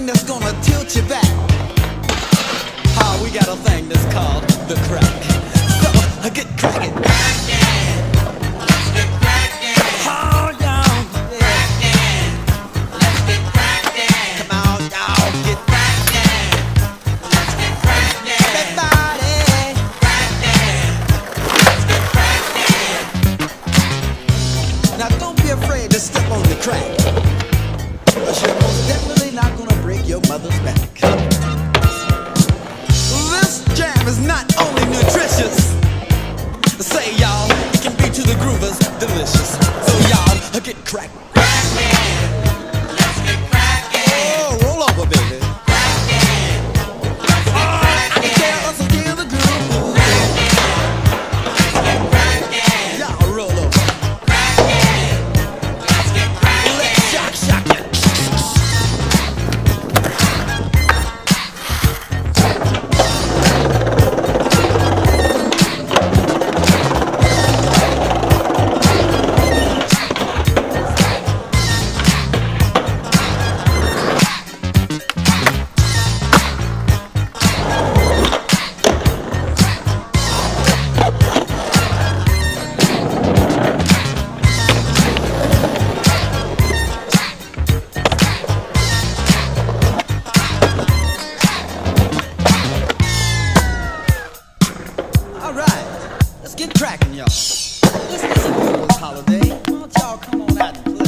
thing that's gonna tilt you back. We got a thing that's called the crack. So, get crackin'. Let's get crackin'. Oh, y'all. Crackin'. Let's get crackin'. Come on, y'all. Get crackin'. Let's get crackin'. everybody. Crackin'. Let's get crackin'. Now, don't be afraid to step on the crack. 'Cause you're most definitely not gonna break your mother's back. This jam is not only nutritious, say y'all, it can be to the groovers delicious. So y'all, get cracked. Let's get crackin'. Oh, roll over, baby. I can tell us again the groove. Y'all roll over. Let's shock you. Let's get crackin', y'all. Let's listen to this holiday. Why don't y'all come on out and play?